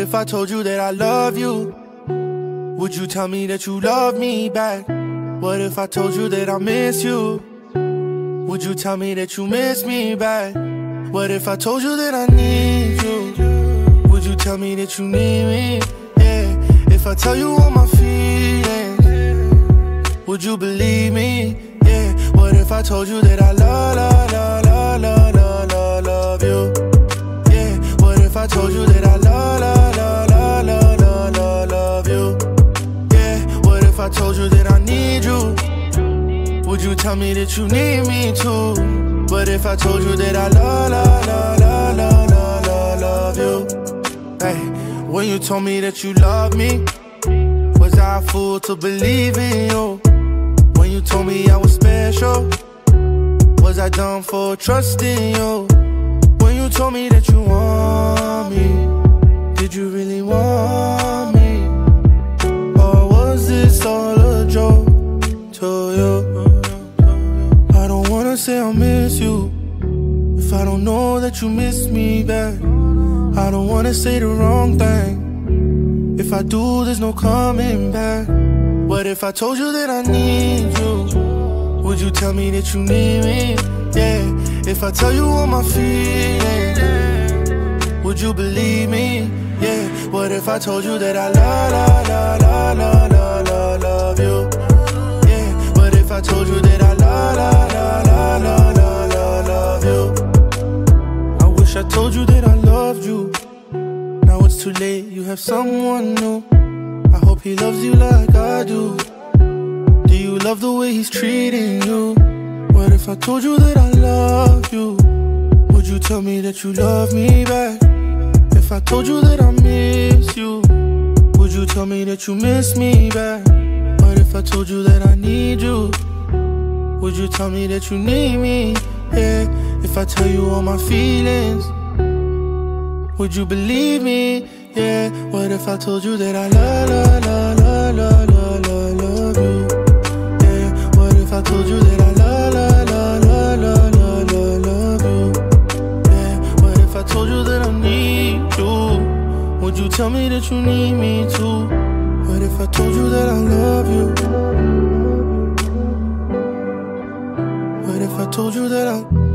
if I told you that I love you? Would you tell me that you love me back? What if I told you that I miss you? Would you tell me that you miss me back? What if I told you that I need you? Would you tell me that you need me? Yeah. If I tell you all my feelings, would you believe me? Yeah. What if I told you that I love you? Yeah. What if I told you that I love you? Yeah. What if I told you that I need you? Would you tell me that you need me too? What if I told you that I love you? Hey, when you told me that you love me, was I a fool to believe in you? When you told me I was special, was I dumb for trusting you? When you told me that you want me, did you really want me? Or was this all a joke to you? I don't wanna say I miss you if I don't know that you miss me back. I don't wanna say the wrong thing. If I do, there's no coming back. What if I told you that I need you? Would you tell me that you need me? Yeah. If I tell you all my feelings, would you believe me? Yeah. What if I told you that I love you? Yeah. What if I told you that I love you? I wish I told you that I loved you. Now it's too late, you have someone new. I hope he loves you like I do. Do you love the way he's treating you? What if I told you that I love you? Would you tell me that you love me back? If I told you that I miss you, would you tell me that you miss me back? What if I told you that I need you? Would you tell me that you need me? Yeah. If I tell you all my feelings, would you believe me? Yeah. What if I told you that I love you? Yeah. What if I told you that I love you? Yeah. What if I told you that I need you? Would you tell me that you need me too? What if I told you that I love you? What if I told you that I